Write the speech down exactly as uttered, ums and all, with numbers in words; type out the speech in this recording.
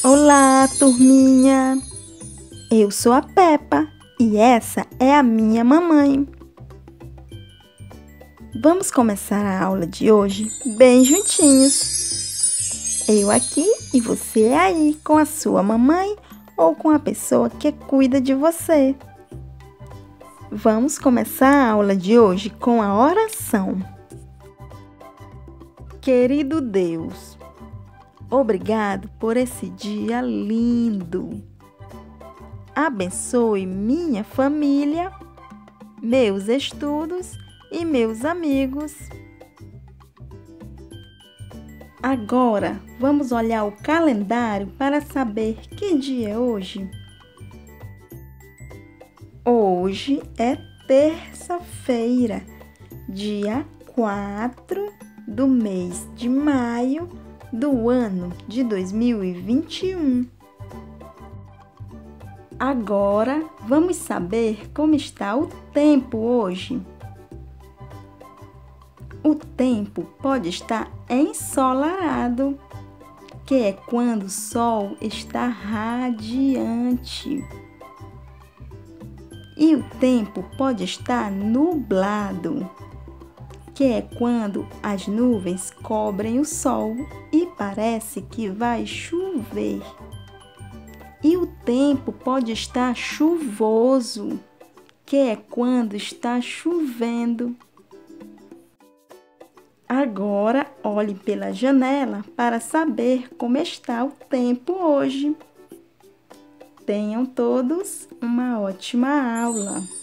Olá, turminha! Eu sou a Peppa e essa é a minha mamãe. Vamos começar a aula de hoje bem juntinhos. Eu aqui e você aí com a sua mamãe ou com a pessoa que cuida de você. Vamos começar a aula de hoje com a oração. Querido Deus, obrigado por esse dia lindo. Abençoe minha família, meus estudos e meus amigos. Agora, vamos olhar o calendário para saber que dia é hoje. Hoje é terça-feira, dia quatro do mês de maio do ano de dois mil e vinte e um. Agora, vamos saber como está o tempo hoje. O tempo pode estar ensolarado, que é quando o sol está radiante. E o tempo pode estar nublado, que é quando as nuvens cobrem o sol e parece que vai chover. E o tempo pode estar chuvoso, que é quando está chovendo. Agora, olhe pela janela para saber como está o tempo hoje. Tenham todos uma ótima aula!